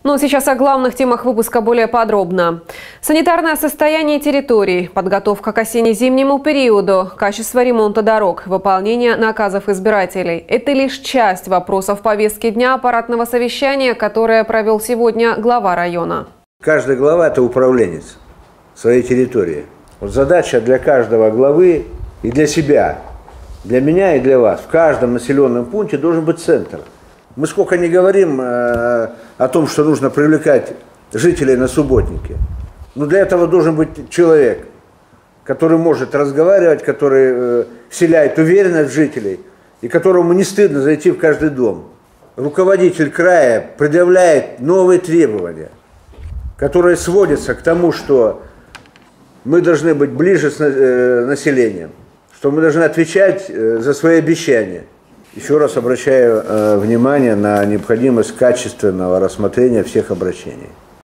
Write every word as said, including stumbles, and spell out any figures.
Но сейчас о главных темах выпуска более подробно. Санитарное состояние территорий, подготовка к осенне-зимнему периоду, качество ремонта дорог, выполнение наказов избирателей – это лишь часть вопросов повестки дня аппаратного совещания, которое провел сегодня глава района. Каждый глава – это управленец своей территории. Вот задача для каждого главы и для себя, для меня и для вас. В каждом населенном пункте должен быть центр. Мы сколько не говорим э, о том, что нужно привлекать жителей на субботники. Но для этого должен быть человек, который может разговаривать, который э, вселяет уверенность в жителей и которому не стыдно зайти в каждый дом. Руководитель края предъявляет новые требования, которые сводятся к тому, что мы должны быть ближе с э, населением, что мы должны отвечать э, за свои обещания. Еще раз обращаю э, внимание на необходимость качественного рассмотрения всех обращений.